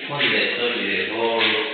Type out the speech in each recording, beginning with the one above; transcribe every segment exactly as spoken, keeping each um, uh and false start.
togliere, togliere il volo.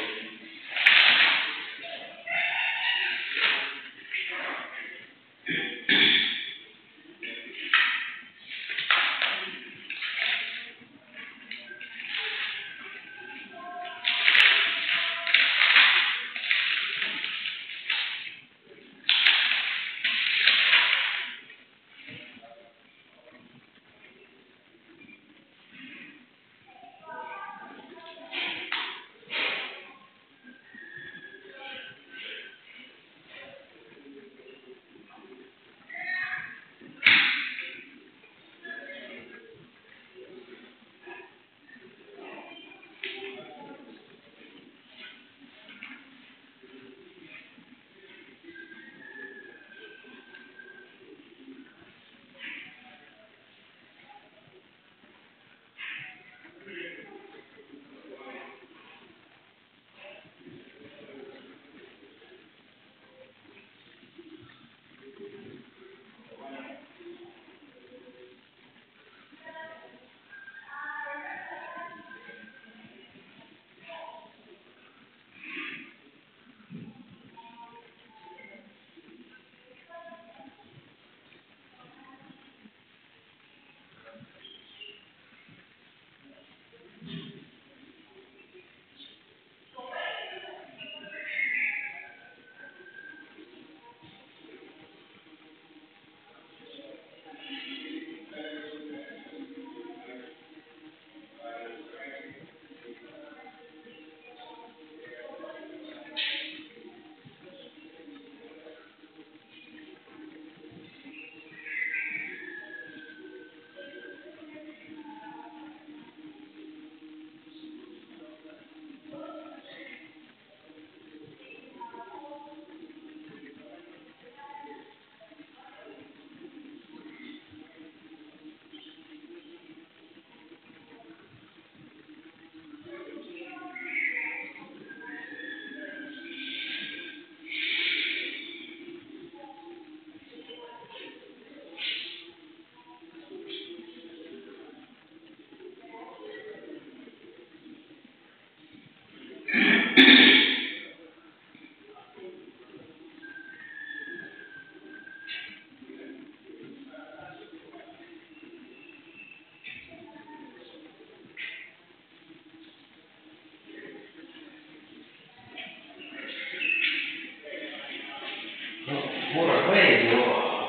Ora quello,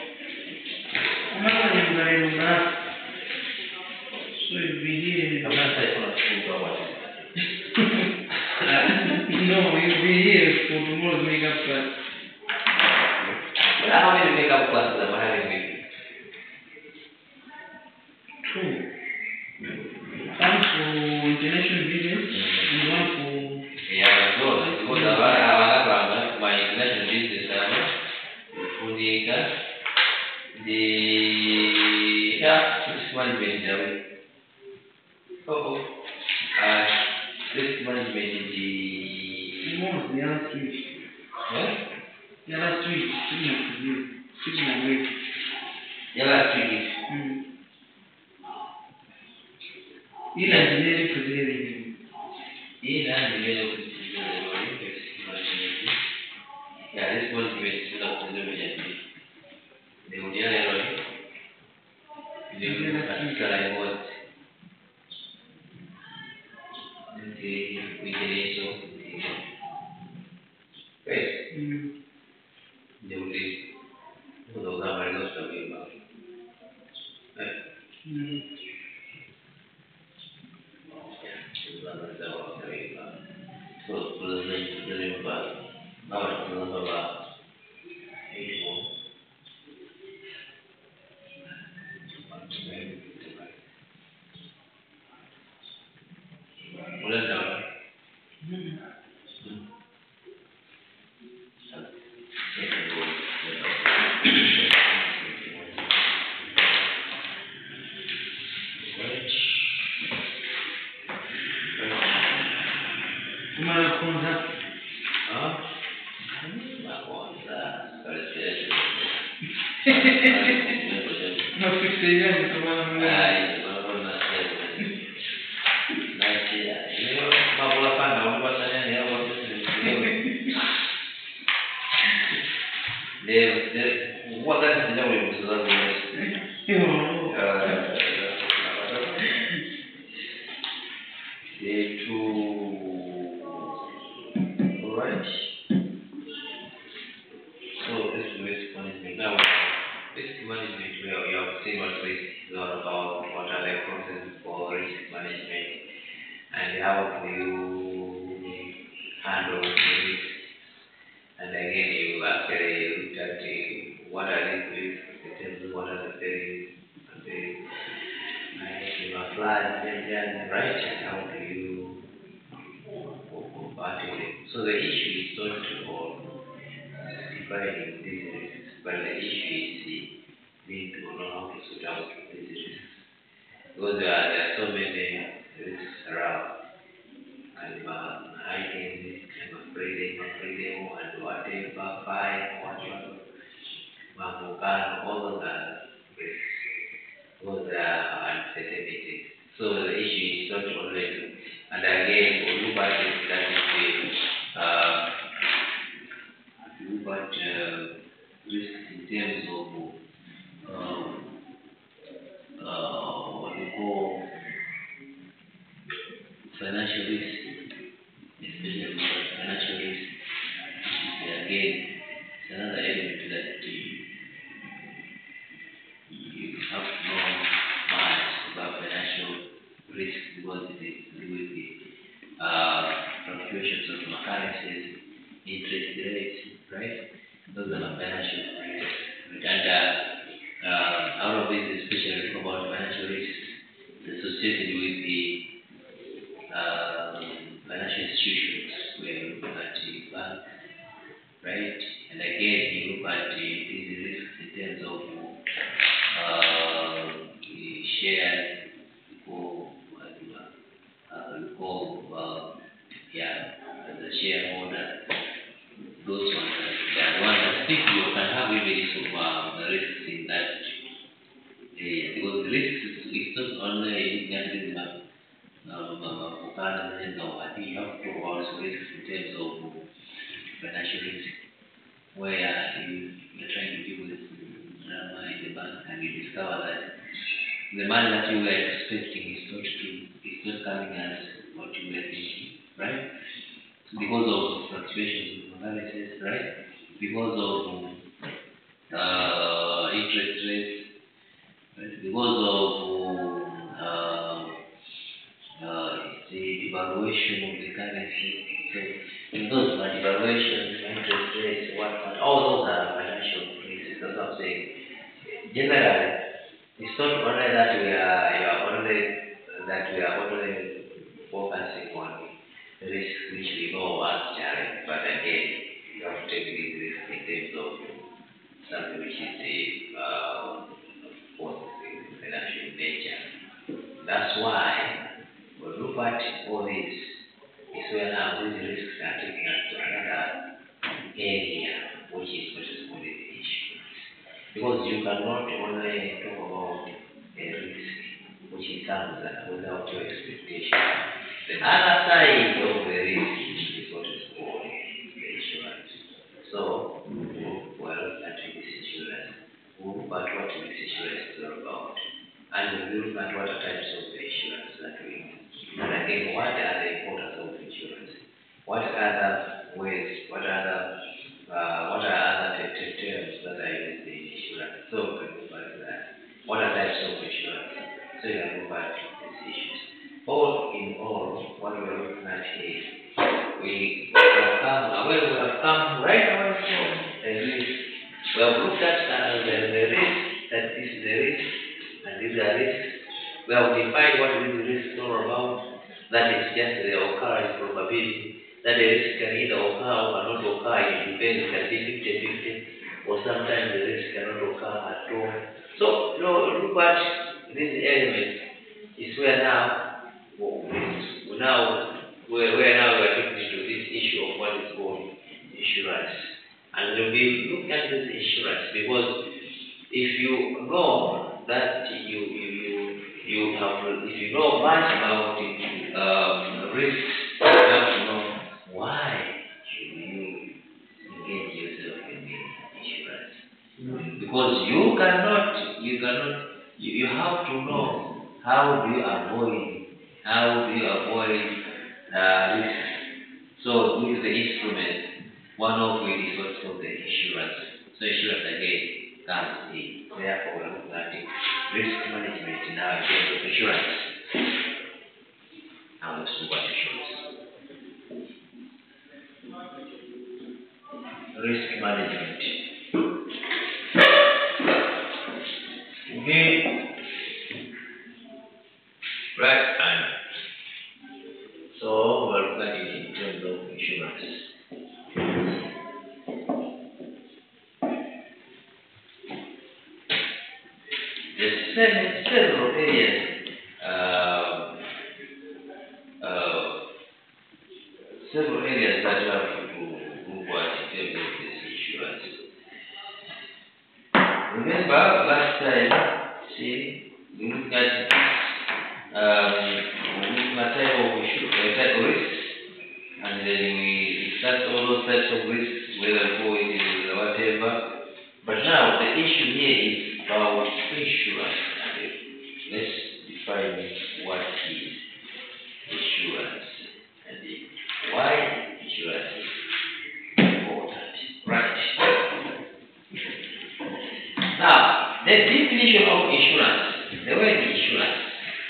ma non vorrei un sui biglieri. a me stai con la scusa oggi. No, il bigliere sono molto mica per. Ma non mi mica questa, magari mi. Two. One for international business and one for. E ha ragione, secondo la grande, ma in international business unica di ya risk management. Oh oh. Ah, risk management di. More the other switch. Eh? The other switch, signal to you. Signal rate. Ela switch. Mm. Il engineering considering. Il engineering considering risk management. Ya risk management sudah considering. Kemudian yang lagi, dia sekarang buat nanti bikin itu, guys, dia beli untuk gambar itu sudah bilang, eh, ya, sudah ada orang bilang, terus belum belum apa, apa belum apa, itu. Boleh jawab? Hmm. Uma conta. Ah? Uma conta. Parece. Uma fixeira de tomar um. Ai, tomar uma. Nanti ya. they, they, what that is now in two thousand years. Uh, they two, alright. So this is risk management. Now, risk management, we have, we have seen what risk is all about, what are the processes for risk management, and how do you handle the risk. And again, you actually looked at uh, what are these risks, in terms of what are the theories, and the, and you apply them, right, and how do you combat it. So the issue is not about defining these risks, but the issue is the need to know how to sort out these risks. Because there are, there are so many risks around. I'm uh, hiding this, I'm afraid, I'm afraid, and whatever, fine, whatever, Mamukan, all of that risks, all the uncertainties. So the issue is not only to, and again, we look at it, that is the, uh, look at uh, risks in terms of um, uh, what we call financial risk, especially financial risk. Again, it's another element that uh, you have to know much about financial risk because it is to do with the uh, fluctuations of currencies, interest rates, right? Those are financial risks. And uh, uh, out of this, especially about financial risks, it's associated with the uh, financial institutions where you look at the bank, right? And again, you look at the, these risks in terms of uh, the shares, or uh, call, uh, yeah, the shareholder. Those ones, they are the ones that think you can have evidence of uh, the risks in that area. Because the risks is not only in that um, uh, no, I think you have to also risks in terms of financial risk, where you, you're trying to deal with drama in the bank and you discover that the money that you were expecting is not true, it's not coming as what you were thinking, right? Because of fluctuations in currencies, right? Because of uh, interest rates, right? Because of uh, uh, the devaluation of the currency. So, in those uh, devaluations, interest rates, what, all those are financial risks. That's what I'm saying. Generally, it's not only that we are, you are only that we are only focusing on the risks which we know as challenge, but again, you have to take these risks in terms of something which is the uh, financial nature. That's why we look at all this. It's where now these risks are taking us to another area, which is what is called the issues. Because you cannot only talk about a risk which comes without your expectation. The other side of the risk is what is called the insurance. So, we're looking at this insurance. We'll look at what this insurance is all about. And we'll look at what are types of the insurance that we need. And again, what are the importance of insurance? What other ways, what other, uh, what are other terms that are used in insurance? So, we can look at that. What are types of insurance? So, you can look at these issues. All in all, what we are looking at here, we have come, well, we have come right away from the risk. We have looked at uh, the, the risk, that this is the risk, and these are risks. We have defined what this risk is all about. That is just the occurrence probability. That the risk can either occur or cannot occur. It depends, it can be fifty fifty, or sometimes the risk cannot occur at all. So, you know, look at these elements. Is where now Now, where, where now we are taking into this issue of what is called insurance. And we'll be looking at this insurance because if you know that you you you, you have, if you know much about the um, risks, you have to know why should you engage yourself in the insurance. Because you cannot, you cannot, you, you have to know how do you avoid, how do you avoid uh, risks. So with the instrument, one of it is what's called the insurance. So insurance again comes in. Therefore, we're looking at the risk management now in terms of insurance. Now let's look at insurance. Risk management. Okay. Right, and so we're looking at it in terms of insurance. There's seven, several areas, uh, uh, several areas that you have to look at in terms of this insurance. Remember last time, see, we looked at um, what type of issue, uh, type of risks, and then we discussed all those types of risks, whether COVID is or whatever. But now the issue here is about insurance. Let's define what is insurance and why insurance is important. Right. Now, the definition of insurance, the word insurance,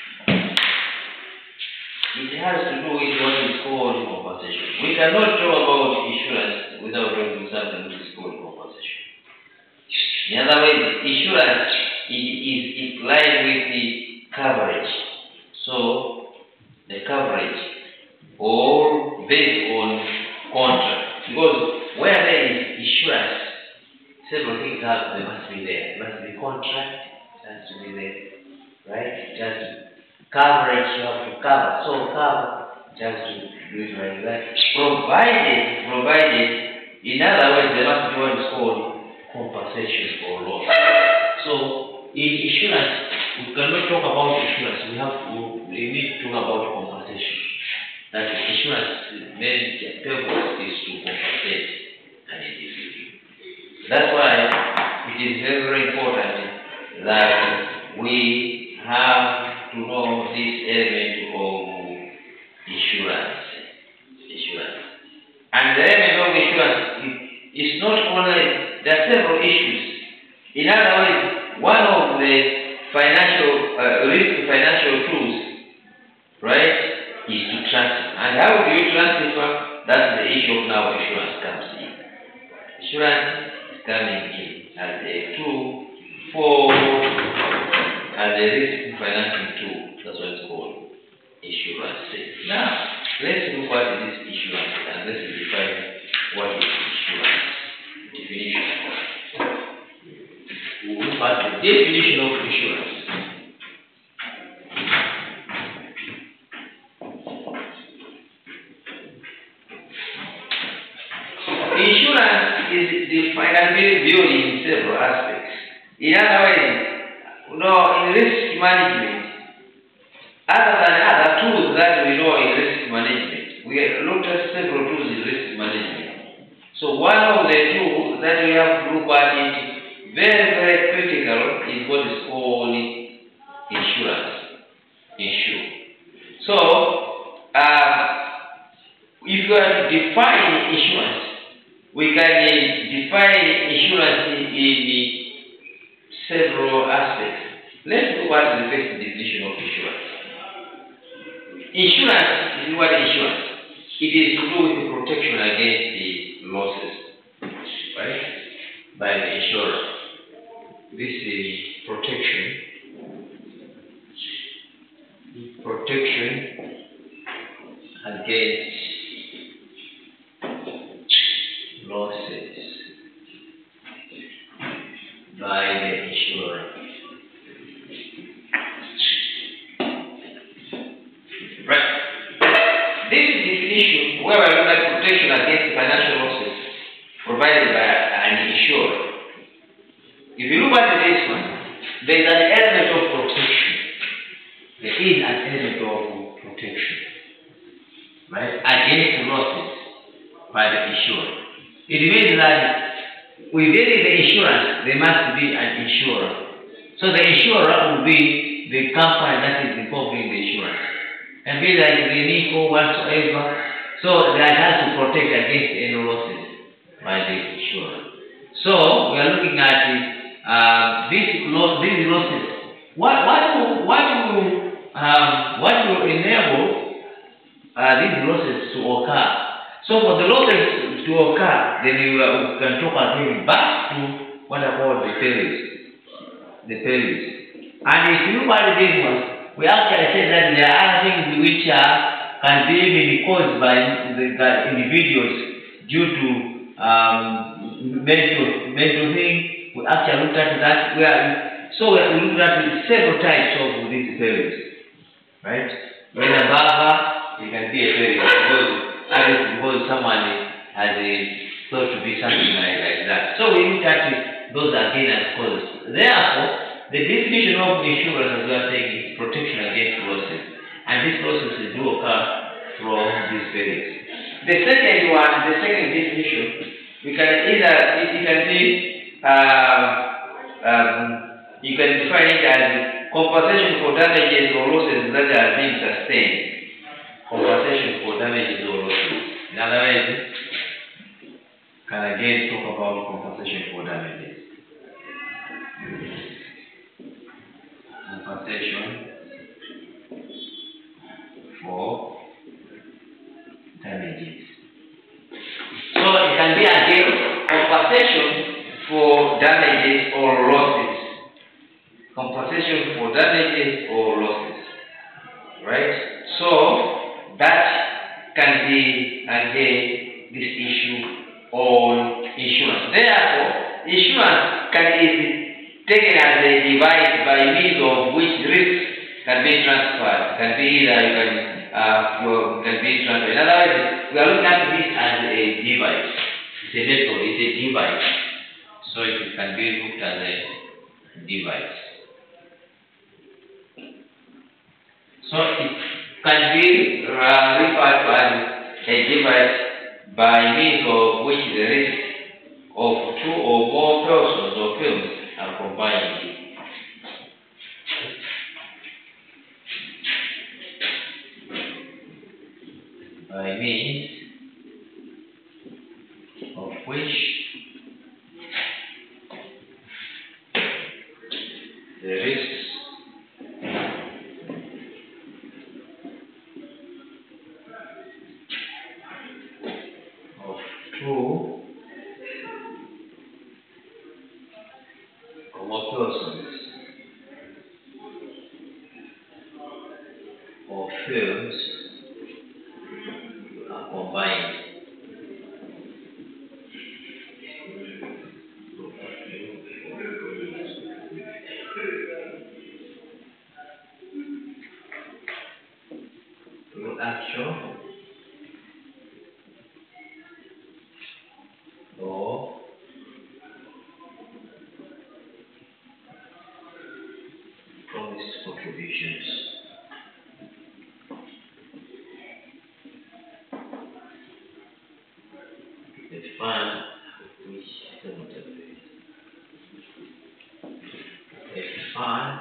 it has to do with what is called compensation. We cannot talk about insurance without talking about something which is called compensation. In other words, insurance is implied with the coverage. So, the coverage, or based on contract. Because where there is insurance, several things have, they must be there. There must be contract, it has to be there. Right? It has to coverage, you have to cover. So cover, it has to do it like that. Provided, provided, in other words, there must be what is called compensation for loss. So in insurance, we cannot talk about insurance. We have to, we need to talk about compensation. That insurance main purpose is to compensate an individual. That's why it is very, very important that we have to know this element of insurance. Insurance. And the element of insurance is not only, there are several issues. In other words, one of the financial uh, risk financial tools, right, is to transfer. And how do you transfer? That's the issue of now insurance comes in. Insurance is coming in as a tool for as a risk financing tool. That's what it's called, insurance. Now, let's look at this insurance and let's define what is insurance. Definition. We will look at the definition of insurance. Insurance is defined and viewed in several aspects. In other words, you know, in risk management, other than other tools that we know in risk management, we looked at several tools in risk management. So one of the tools that we have to look at it very, very critical is what is called insurance. Insure. So, uh, if you are to define insurance, we can define insurance in, in several aspects. Let's look at the first definition of insurance. Insurance is what insurance. It is to do with the protection against the losses, right, by the insurer. This is protection. Protection against losses by the insurer. Right. This definition, where we look at protection against financial losses provided by an insurer. If you look at this one, there is an element of protection. There is an element of protection, right, against losses by the insurer. It means that within the insurance, there must be an insurer. So the insurer will be the company that is involved in the insurance. And be like the NICO, whatsoever. So that has to protect against any losses by the insurer. So we are looking at uh, these loss, these losses. What what will what will um, what will enable uh, these losses to occur? So for the losses to occur, then we, uh, we can talk again back to what about the perils, the perils. And if you look at this one, we actually said that there are other things which are can be even caused by the, the individuals due to um, mental mental thing. We actually looked at that. We are so we looked at several types of these perils, right? When a barber, it can be a peril because because someone has a thought to be something like, like that. So we looked at those again as causes. Therefore, the definition of insurance, as we are saying, is protection against losses, and these losses do occur from these perils. The second one, the second definition, we can either it can be uh, um, you can define it as compensation for damages or losses that are being sustained. Compensation for damages or losses. In other words, can again talk about compensation for damages. Compensation for damages. So it can be again compensation for damages or losses. Compensation for damages or losses. Right? So that can be again this issue on insurance. Therefore, insurance can be taken as a device by means of which risks can be transferred. Can be either you can uh, you can be transferred. In other words, we are looking at this as a device. It's a method, it's a device. So it can be looked as a device. So it can be uh, referred to as a device by means of which the risk of two or more persons or films are combined. By means of which the risks of two or more persons or films are combined. Through action or promised contributions. The fund which a fund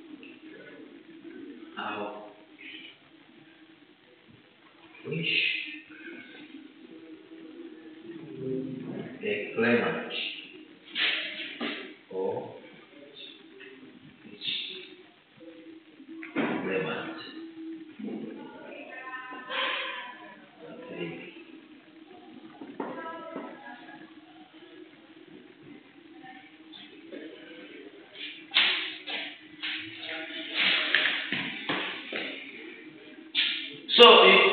out which the claimant or which claimant okay. So you,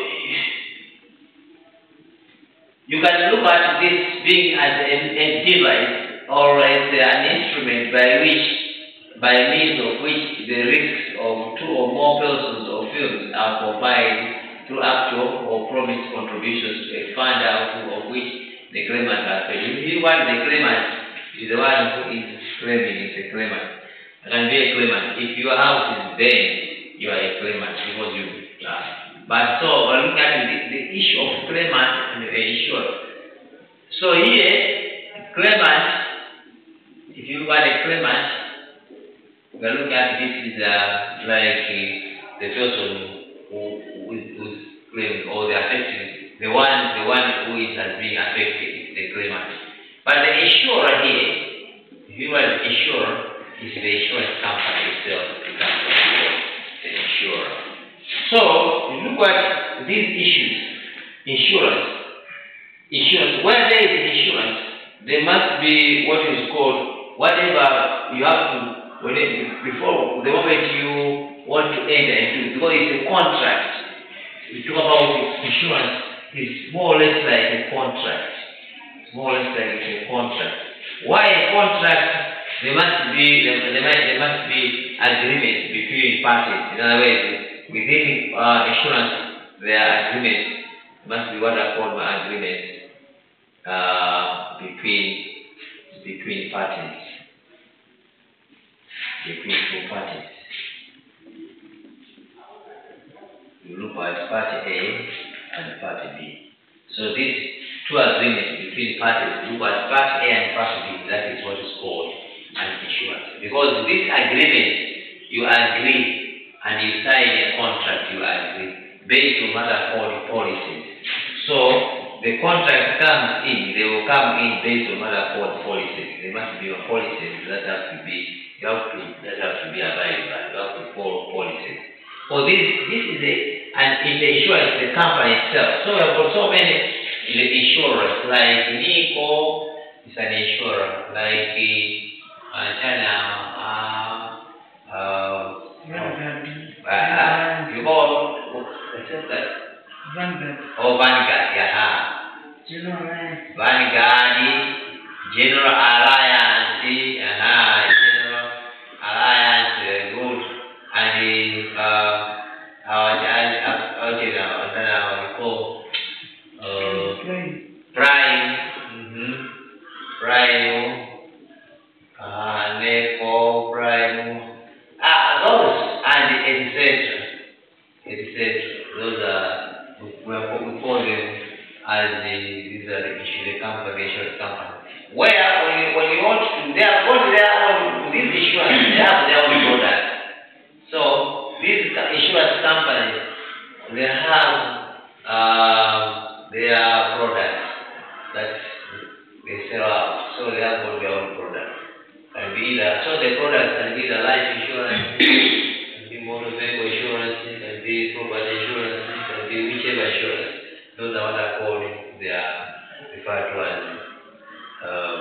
you can look at this being as a, a device or as an instrument by which, by means of which the risks of two or more persons or firms are combined through actual or promised contributions to a fund out of which the claimant has paid. If you want the claimant is the one who is claiming is a claimant. It can be a claimant. If your house is there, you are a claimant because you are. But so we're looking at the, the issue of claimant and the insurer. So here, claimant look at the claimant, we are looking at this is uh, like uh, the person who, who is who's claiming or the affected, the one the one who is has been affected, the claimant. But the insurer here, if you are the insurer, is the insurance company itself, the insurer. So you look at these issues, insurance, insurance. Where there is insurance, there must be what is called whatever you have to when it, before the moment you want to enter into, because it's a contract. We talk about insurance, it's more or less like a contract. It's more or less like a contract. Why a contract? There must be there, there, must, there must be agreement between parties. In other words, within uh, insurance, there are agreements. There must be what are called agreements uh, between between parties, between two parties. You look at party A and party B. So these two agreements between parties, you look at party A and party B. That is what is called an insurance. Because this agreement, you agree and you sign a contract, you agree based on what are called policies. So the contract comes in, they will come in based on what are called policies. There must be a policies that have to be, you have to, that have to be abided by. You have to follow policies. So this, this is a, and in the insurance, the company itself. So we have got so many the insurers, like Nico is an insurer, like uh, China, uh, uh, uh, you call, what's that? Vanguard. Oh, Vanguard, yeah. General. Vanguard, General Alliance, uh, General Alliance, uh, good, and uh, our, our, okay, now, now we call, uh, Prime, mm-hmm. Prime, uh, Nepo, Prime, ah, those, and et cetera, et cetera. Those are, we, we call them as the, these are the insurance company, the insurance company. Where, when you, when you want to, they have got their own, this insurance, they have their own product. So, these insurance companies, they have uh, their products that they sell out. So, they have got their own product. Can be either, so the products can be the life insurance, can be motor vehicle insurance, can be property insurance, can be whichever insurance. Those are what are called, they are referred to as, uh,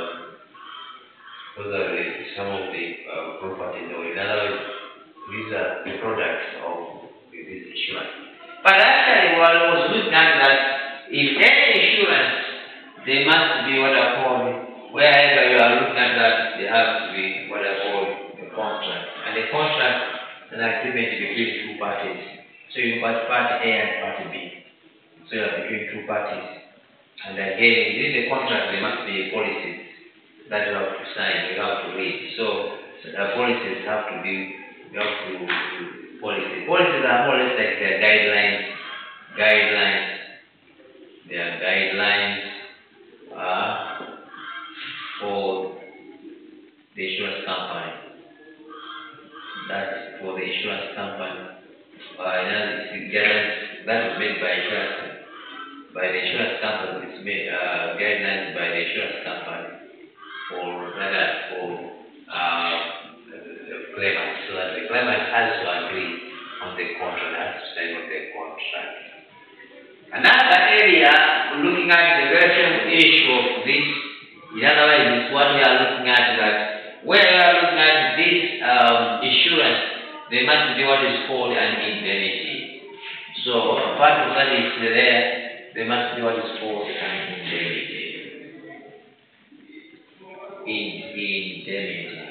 those are the, some of the uh, properties. Or in other words, these are the products of this insurance. But actually, what I was looking at that, if any insurance, they must be what are called, wherever you are looking at that, they have to be what are called a contract. And a contract is an agreement between two parties. So you got party A and party B. So you are between two parties. And again, this is a contract, there must be policies that you have to sign, you have to read. So, so the policies have to be, you have to do policies. Policies are more or less like their guidelines, guidelines, their guidelines uh, for the insurance company. That's for the insurance company. Uh, guidelines that was made by insurance, by the insurance company. It's made uh, guidelines by the insurance company for that for uh, the claimant, so that the claimant has to agree on the contract, has to sign on the contract. Another area, looking at the very same issue of this, in other words, is what we are looking at, that where we are looking at this um, insurance, there must be what is called an indemnity. So, apart from that is there, there must be what is called an indemnity. In, indemnity.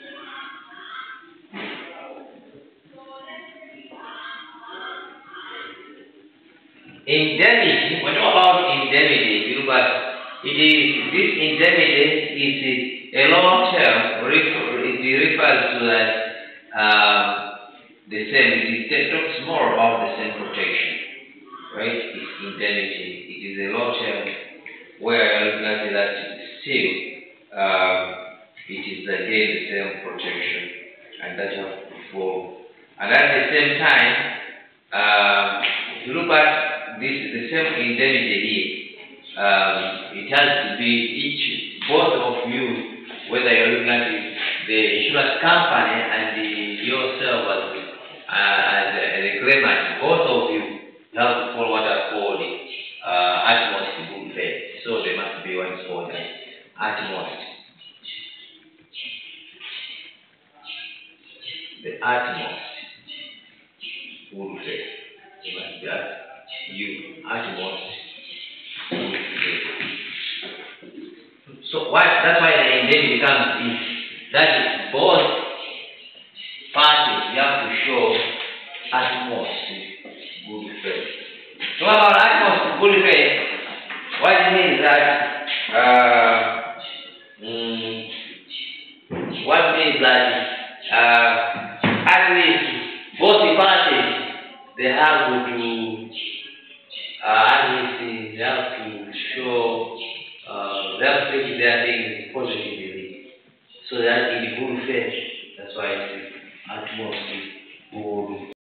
Indemnity, when we talk about indemnity, if you look at it, is this indemnity is a long term, it refers to that uh, the same, it talks more about the same protection, right? It's indemnity. It is a long term where you're looking at that still, uh, it is again the same protection, and that you have to perform. And at the same time, uh, if you look at this, the same indemnity here, um, it has to be each, both of you, whether you're looking at it, the insurance company and the, yourself as, uh, as a, the claimant, both of you have to follow what are called uh, utmost good faith. So there must be what is called utmost. The utmost good faith. It must be at you utmost good faith. So what? That's why the indemnity becomes is that both parties you have to show utmost good faith. So about utmost good faith, what it means that uh, mm, what means that uh, at least both the parties they have to uh, at least they have to show uh, they have to take their things positively, so that in good faith. That's why it's utmost good